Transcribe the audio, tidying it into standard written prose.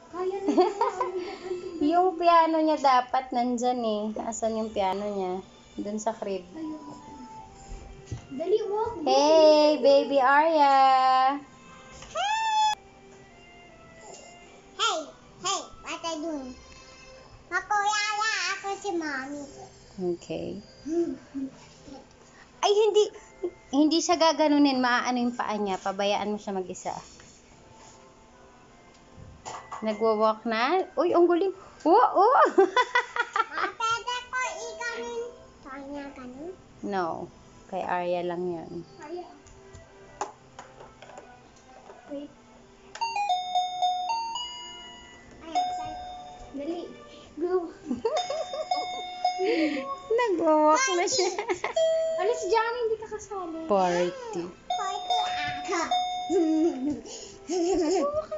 Kaya na. Yung piano niya dapat nandyan eh. Asan yung piano niya? Dun sa crib. Dali, walk. Hey, baby Arya! Hey, what are you doing? Ako, Yaya, ako si Mommy. Okay. Ay, hindi siya gaganunin. Maaano yung paa niya. Pabayaan mo siya mag-isa. Nagwa-walk na? Uy, ang guling. Oo! Pwede ko ikamin. Kanya ganun? No. Kay Arya lang yun. Kaya. Wait. Ayan, saan? Dali. Go. Nagwa-walk na siya. Alis dyan, hindi ka kasali. Party. Party ako. Walk